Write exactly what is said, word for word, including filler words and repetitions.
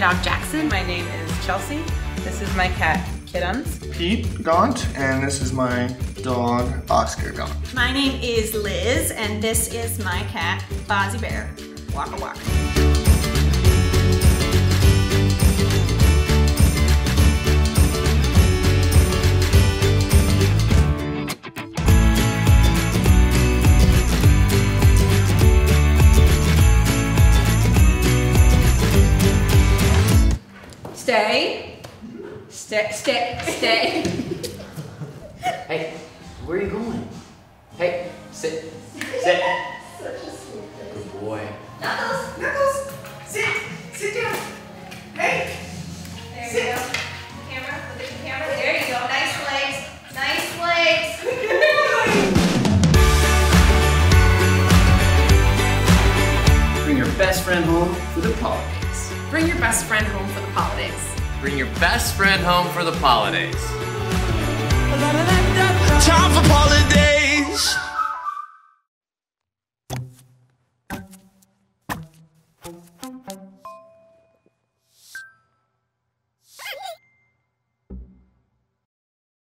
dog Jackson. My name is Chelsea. This is my cat Kittens. Pete Gaunt, and this is my dog Oscar Gaunt. My name is Liz, and this is my cat Fozzie Bear. Waka waka. Stay. Stay, stay, stay. Hey, where are you going? Hey, sit, sit. Such a sweet thing. Good boy. Knuckles, Knuckles, sit, sit down. Hey. There you go. Camera, look at the camera. There you go. Nice legs, nice legs. Bring your best friend home for the holidays. Bring your best friend home for the holidays. Bring your best friend home for the Pawlidayz. Time for Pawlidayz.